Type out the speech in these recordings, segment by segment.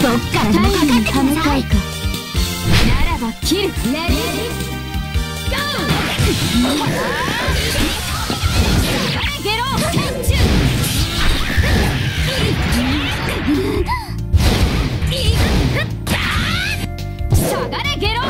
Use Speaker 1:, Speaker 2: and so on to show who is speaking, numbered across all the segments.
Speaker 1: どっからでもかかってきなさい。ならば切る。レディーゴー。ゲロキャッチ。下がれゲロ。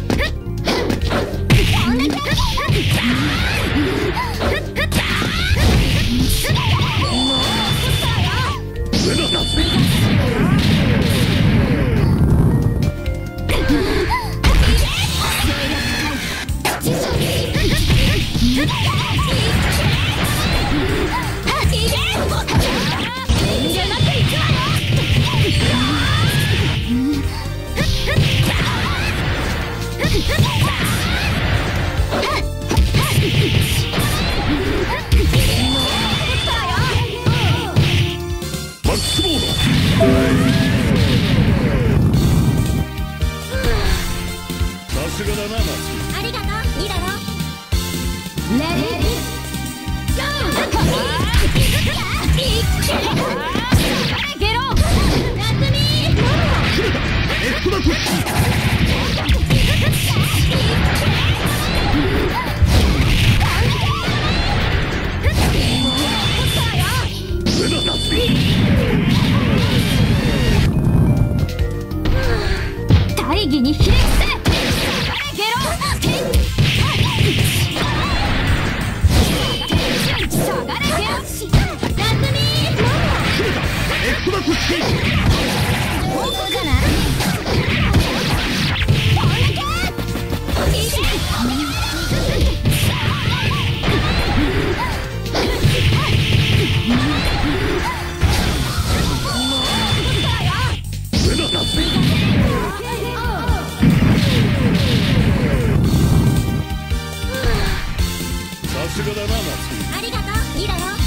Speaker 2: ありがとう、いいだろ。
Speaker 1: レディーゲロ。夏美大義にひれ伏せ。
Speaker 2: ありがとう、いいだろ。